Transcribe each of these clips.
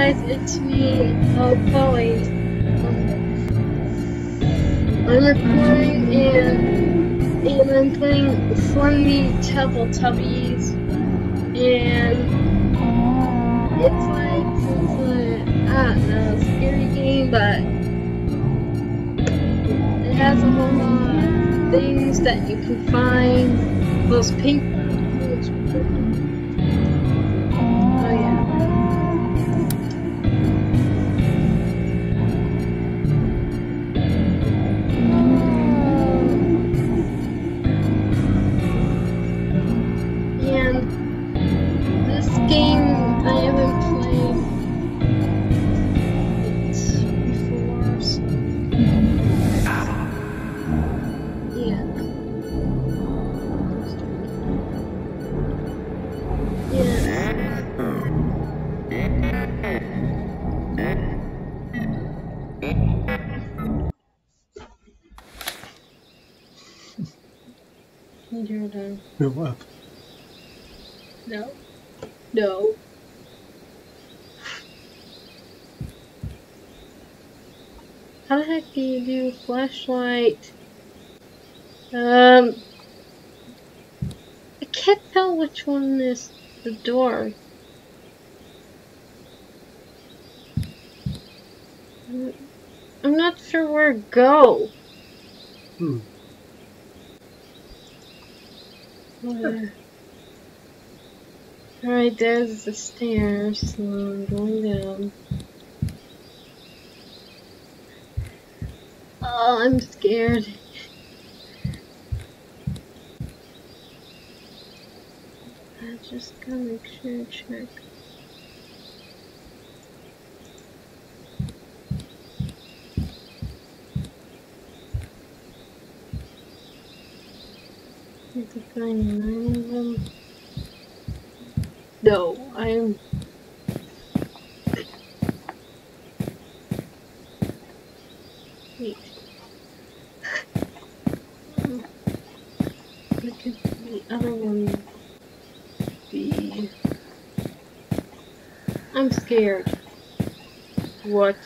guys, it's me, Polly. I'm recording and I'm playing Fluffy Teletubbies, and it's like some I don't know, scary game, but it has a whole lot of things that you can find. Those pink ones. Oh yeah. And this game I haven't played it before, so yeah. You're done. Move up. No. No. How the heck do you do flashlight? I can't tell which one is the door. I'm not sure where to go. Alright, there's the stairs, so I'm going down. Oh, I'm scared. I just gotta make sure to check. Need to find 9 of them. No, I'm... Wait. Look at the other one. I'm scared. What?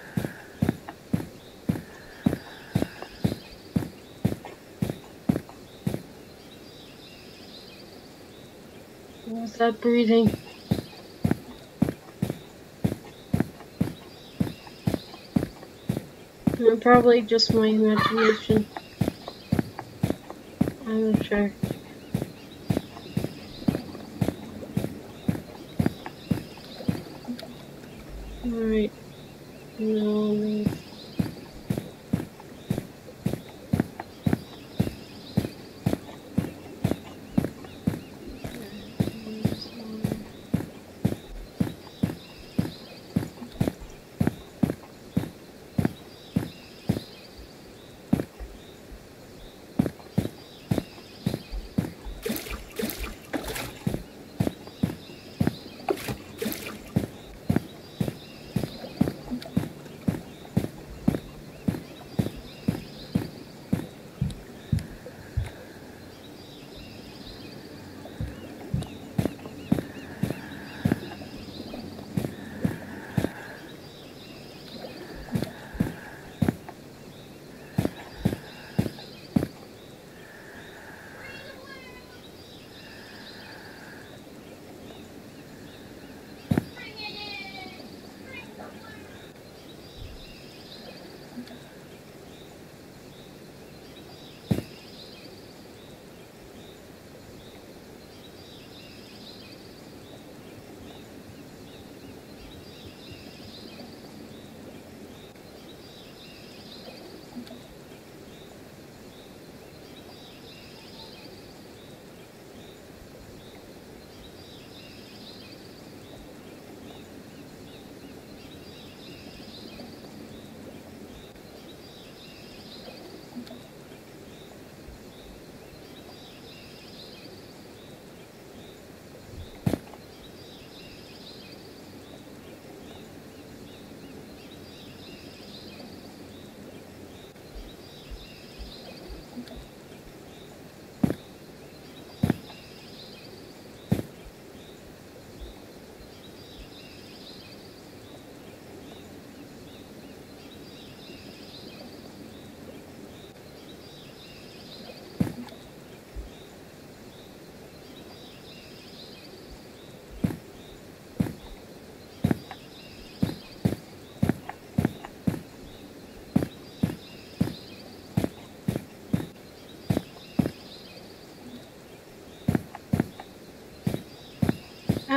What was that breathing? Probably just my imagination. I'm not sure. Alright. No.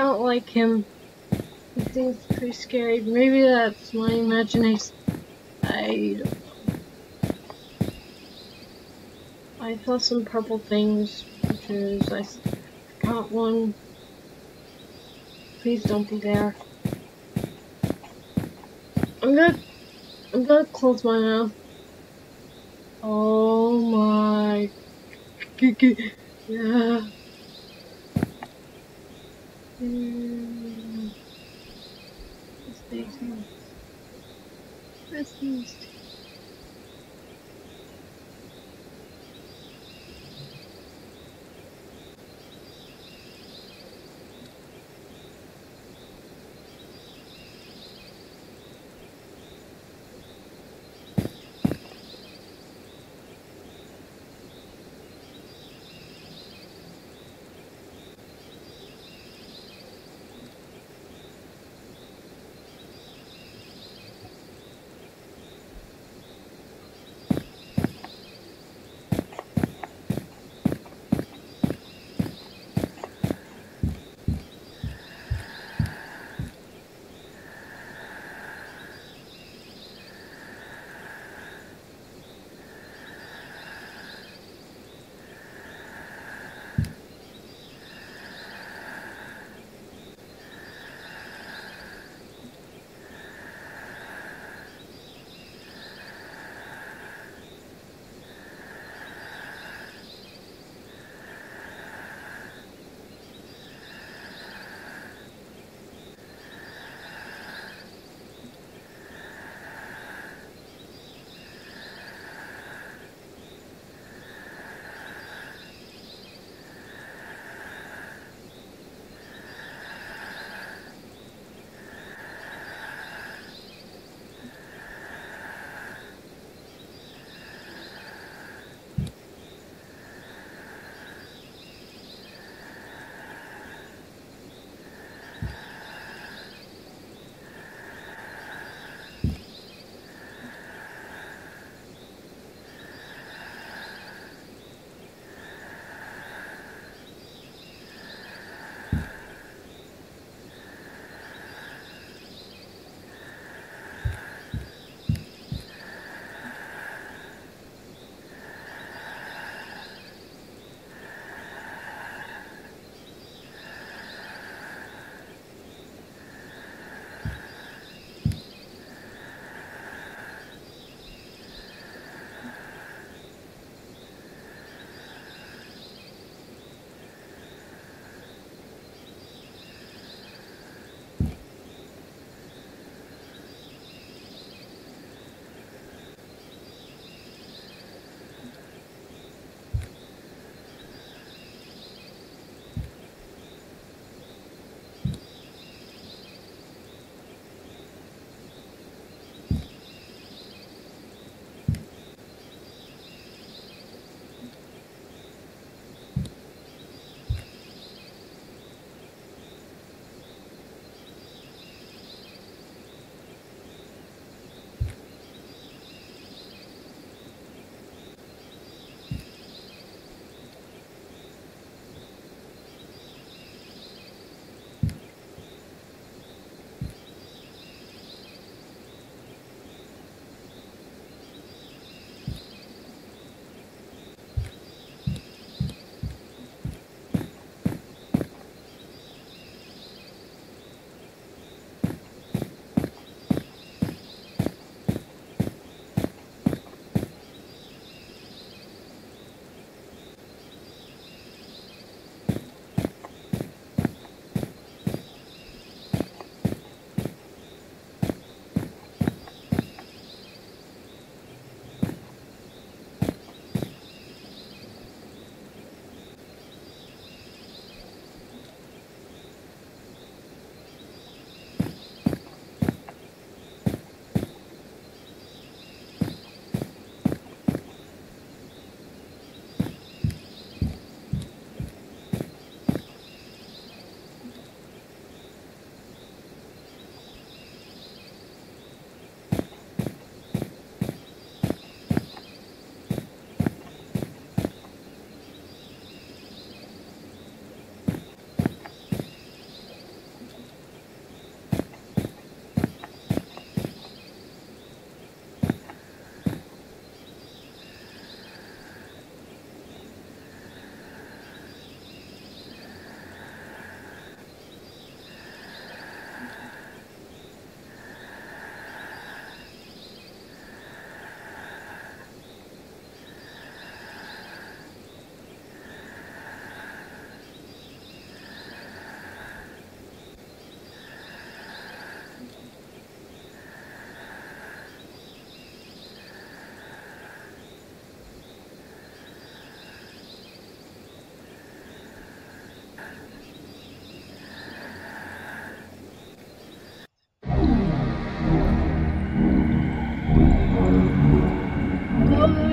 don't like him. He seems pretty scary. Maybe that's my imagination. I don't know. I saw some purple things, pictures. I caught one. Please don't be there. I'm gonna close my mouth. Oh my. Yeah. Stay tuned. Press these.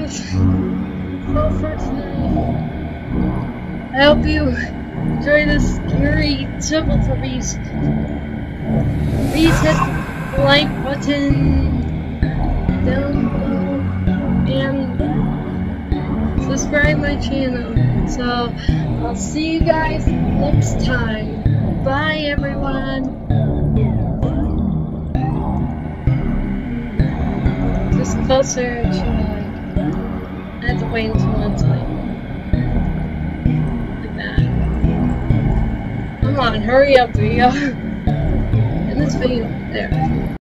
that's all for tonight. I hope you enjoy this scary temple for Beast. Please hit the like button down below and subscribe my channel. So I'll see you guys next time. Bye everyone. Just closer to I have to wait until it's like that. Come on, hurry up, video. In this video, there.